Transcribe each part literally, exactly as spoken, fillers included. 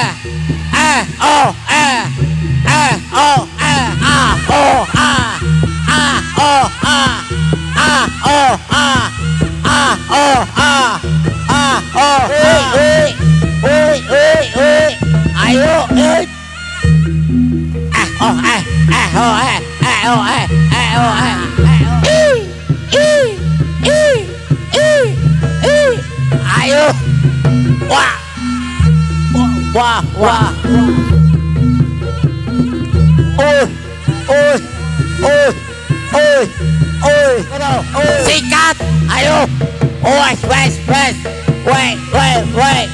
eh, oh, eh, eh, oh, eh, ah, oh, ah, ah, oh, ah, ah, oh, ah, ah, oh, ah, ah, oh, ui, ui, ui, ui, ui, ayo, ui, eh, oh, eh, eh, oh, eh, eh, oh, eh, eh, oh, eh, eh, oh, ih, ih, ih, ih, ih, ayo, wah. Wah, wah, oi, oi, oi, oi, oi, oi, sikat, ayo, wes, wes, wes, wes, wes, wes,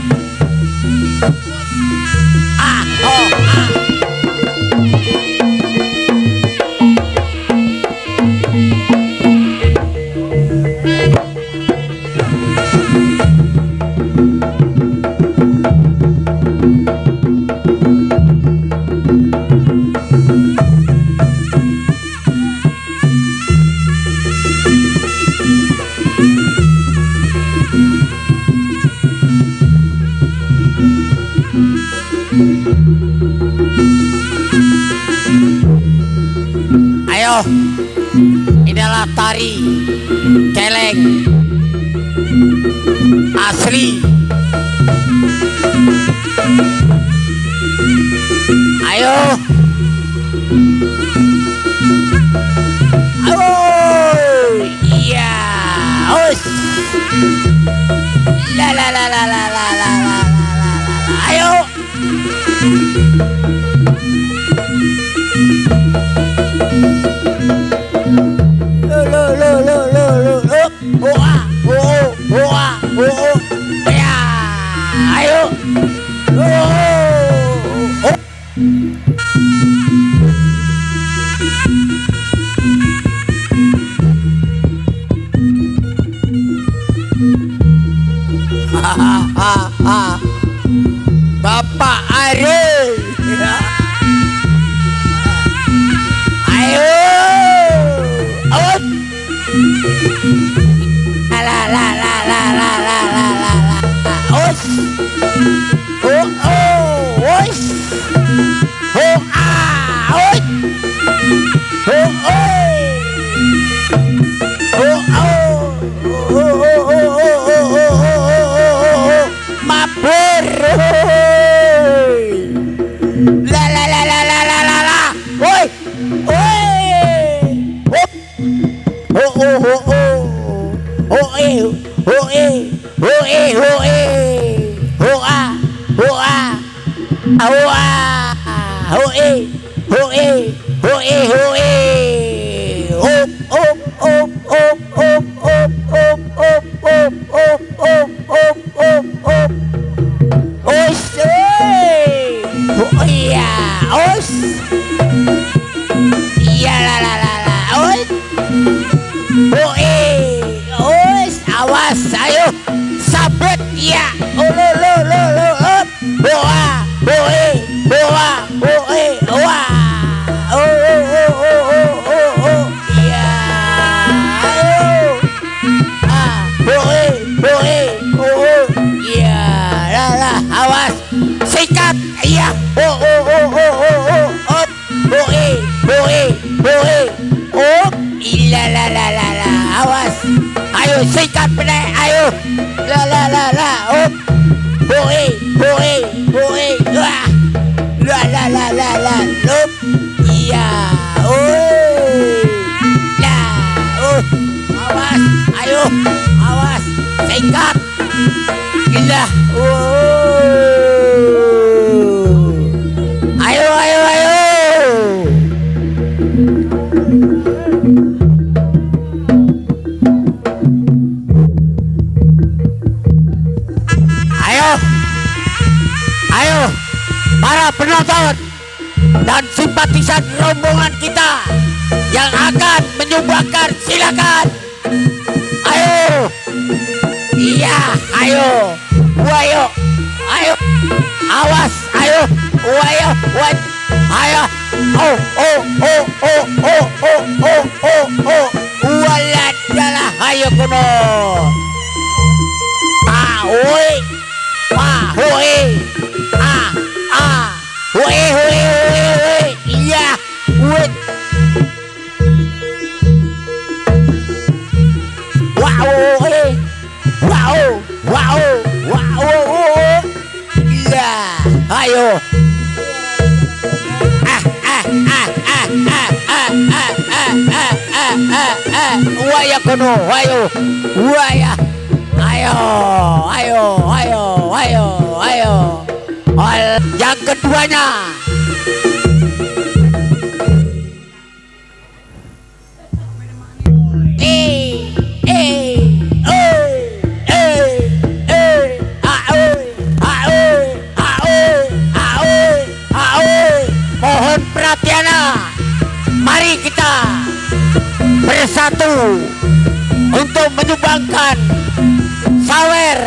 ah, oh, ah. Ayo, inilah tari keleng asli. Ayo, oh iya, us, la la la la la la la la la, ayo. Lo lo lo lo lo lo lo, oh ah, oh oh ah, oh oh, ya, ayo, oh oh. Hahaha, Bapak Ariel, ayo. La la la la la la la la la os oh oh os oh ah os oh oh oh oh oh oh mabur la la la la la la la la oi oi oh oh oh oh oh eh oh eh oh eh oh eh oh ah oh ah oh ah oh eh oh eh oh eh oh eh op op op op op op op op op op op op op op os oh iya os iya la la la la os oh eh os awas ayo sabet ya oh lo lo lo lo op boa boe boa boe wah oh oh oh oh oh oh oh ya ayo ah boe boe oh oh ya la la awas sikat ya oh oh oh oh oh oh op boe boe boe oh ila la la la la awas ayo sikat pada ayo la la la la op boe boe boe wah la la la la la op iya oh la oh awas ayo awas sikat gila oh ayo ayo ayo ayo ayo para penonton dan simpatisan rombongan kita yang akan menyumbangkan, silakan ayo iya ayo ayo ayo awas ayo ayo what ayo oh oh oh oh oh oh oh oh oh walat dalah ayo kuno ah oi ah oi ah Woi, woi, woi, woi. Iya. Woi. Wow, eh. Wow, wow, wow. Iya. Ayo. Ah, ah, ah, ah, ah, ah, ah, ah, ah, ah, ah. Waya kono, wayo. Waya. Ayo, ayo, ayo, ayo, ayo. Al yang keduanya. Eh, eh, eh, eh, eh, aoi, aoi, aoi, aoi, aoi. Mohon perhatiannya. Mari kita bersatu untuk menyumbangkan sawer.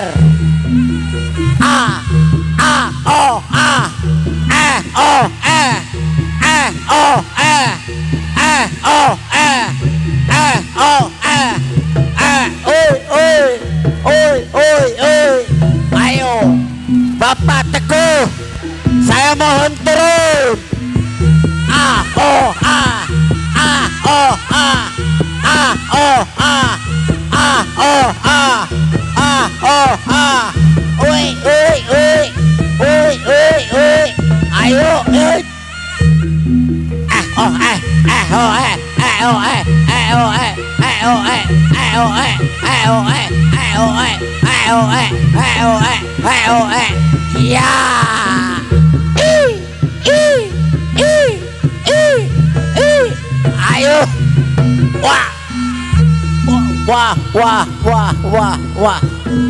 A, A, O, A, E, O, E, E, O, E, E, O, E, E, O, E, E, oi, oi, oi, oi, oi. Ayo, Bapak Teguh, saya mohon turun. A, O, A, A, O, A, A, O, A, A, O, A, A, O, A. Oi, oi, oi, oi, oi, oi. Ayo, oi. Eh, oh, eh, eh, oh, eh, eh, oh, eh, eh, oh, eh, eh, oh, eh, eh, oh, eh, eh, oh, eh, eh, oh, eh, eh, oh, eh, eh, oh, eh, eh, oh, eh. Ya. Ih, ih, ih, ih, ih. Ayo. Wah. Wah, wah, wah, wah, wah.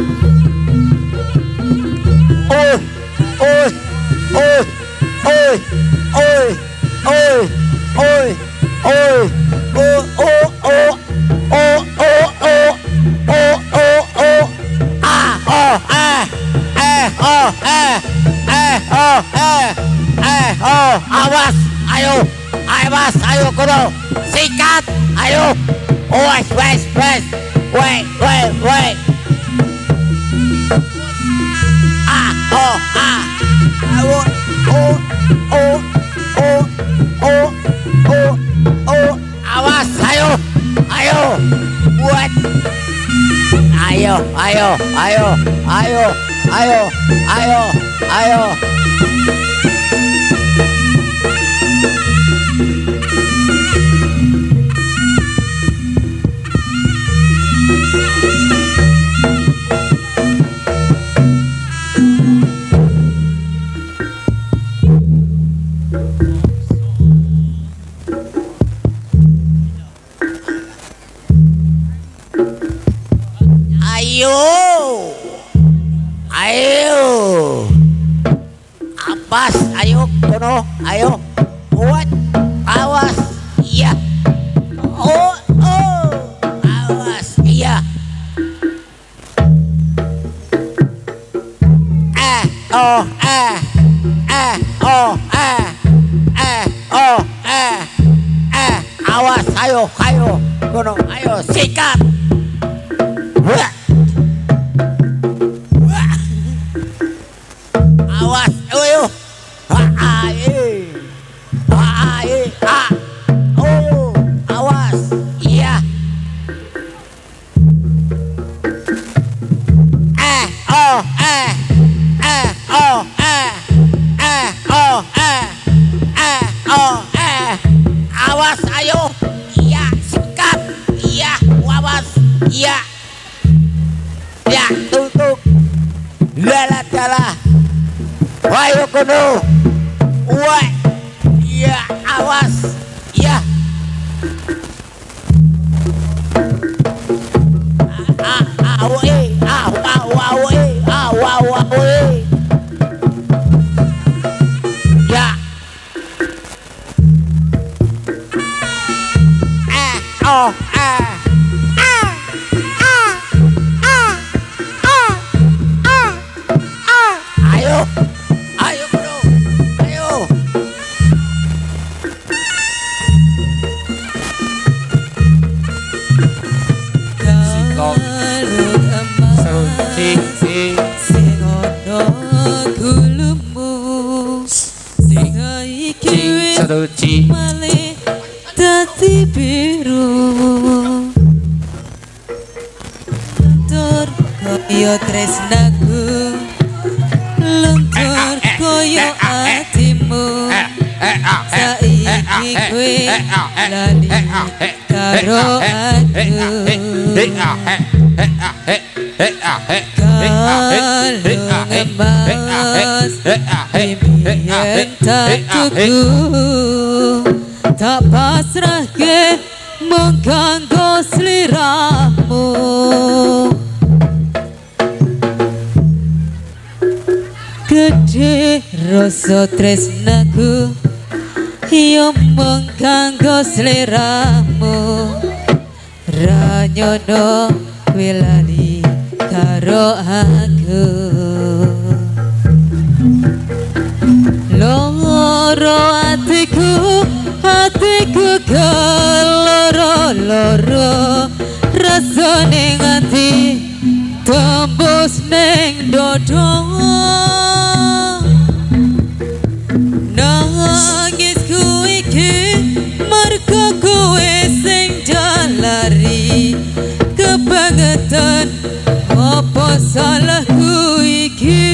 Oi, oi, oi, oi, oi, oi, oi, oi, oh, oh, oh, oh, oh, oh, oh, oh, oh, ah, oh, eh, eh, oh, eh, eh, oh, eh, eh, oh, awas, ayo, awas, ayo, kudu, sikat, ayo, wes, wes, wes, wait, wait, wait. Ah, oh, ah, oh, oh, oh, oh, oh, oh, oh, awas, ayo, ayo, buat, ayo, ayo, ayo, ayo, ayo, ayo, ayo. Ayo, ayo, apas, ayo, kono, ayo, buat, awas, iya, oh, oh, awas, iya, eh, oh, eh, eh, oh, eh, eh, oh, eh, eh, awas, ayo, ayo, kono, ayo, sikat, wah. Awas, ayo, ah, eh, ah, eh, ah, oh, awas, iya, eh, oh, eh, eh, oh, eh, eh, oh, eh, eh, oh, eh, awas, ayo, iya, sikat, iya, awas, iya, ya, tutup, lala, lala. Ayo kono, wah, ya awas, ya, ah, ah, woi, ah, ah, ah, woi, ah, ah, ah, woi, ya, eh, oh, eh, ah, ah, ah, ah, ah, ah, ayo. Ayo bro, ayo. suci malih dadi biru luntur koyo tresnaku luntur koyo atimu saiki kowe lali karo aku kalau ngemas impian tak tuku tak pasrah ke mengganggu seliramu gede rasa tresnaku yang mengganggu seliramu ranyono wilali karo aku loro hatiku hatiku keloro-loro rasa ning ati tembus ning dodo nangisku iki mergo kowe sing jalari kebangetan apa salahku iki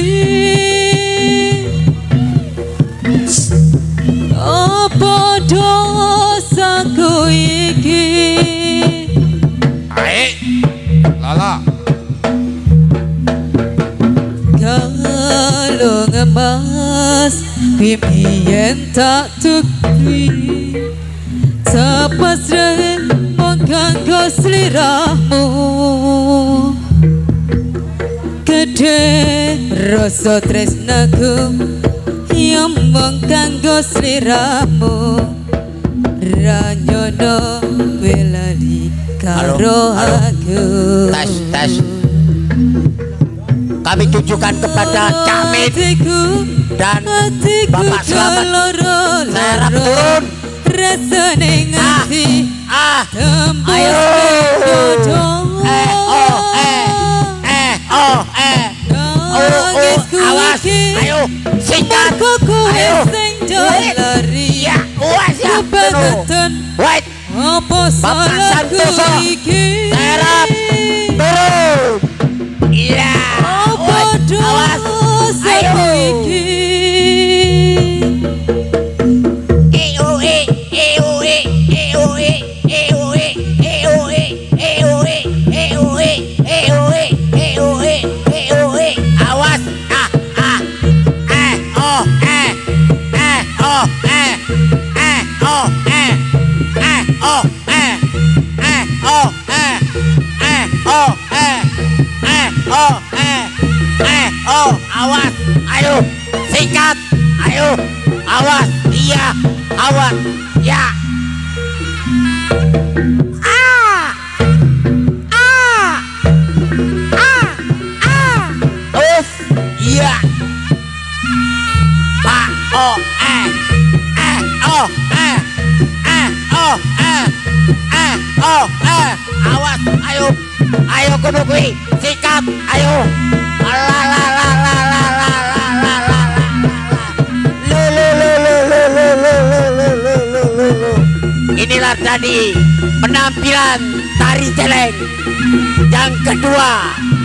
apa dosaku iki ae lala kalau ngemas impian tak tukri tak pasrah mengganggu seliramu gede rasa tresnaku yang mengganggu seliramu ranyono welali karo aku tes tes kami tujukan kepada Camit dan Bapak Selamat saya turun rasa ning ati ah tembus ayo dodo eh oh eh eh oh eh oh oh awas ayo singkat ayo jalari ya uas ya kebangetan wait apa Bapak Santoso iki serap turun iya apa dosaku iki awas ayo sikat ayo awas iya awas ya ah ah ah ah uff iya pak oh eh eh oh eh eh oh eh eh oh eh awas ayo ayo kudu kuwi sikat ayo la la la la la la la la la lu lu lu lu lu lu lu lu lu lu lu lu inilah tadi penampilan tari celeng yang kedua